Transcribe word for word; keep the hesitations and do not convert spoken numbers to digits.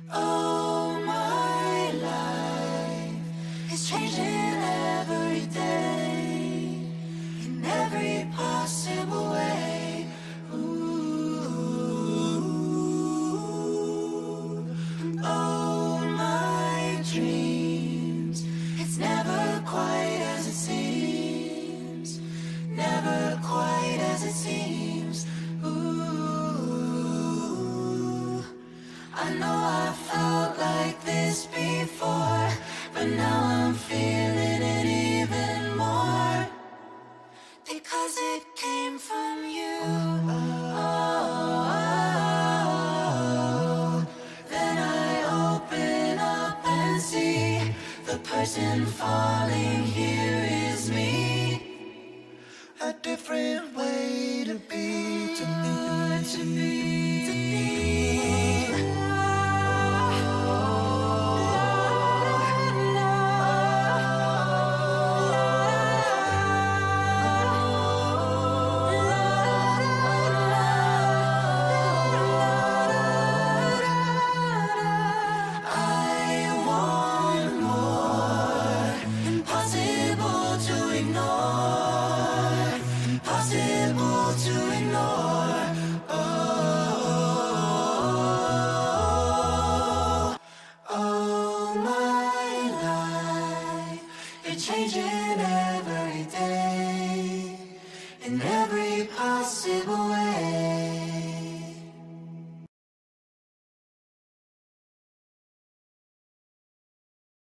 Oh, my life is changing every day, in every possible way. Ooh. Oh, my dreams, it's never quite as it seems, never quite as it seems. Ooh. I know I felt like this before, but now I'm feeling it even more, because it came from you. Oh, then I open up and see the person falling here is me. A different way to be, to be, to be, to be. Impossible to ignore. Oh, oh, my life, you're changing every day, in every possible way.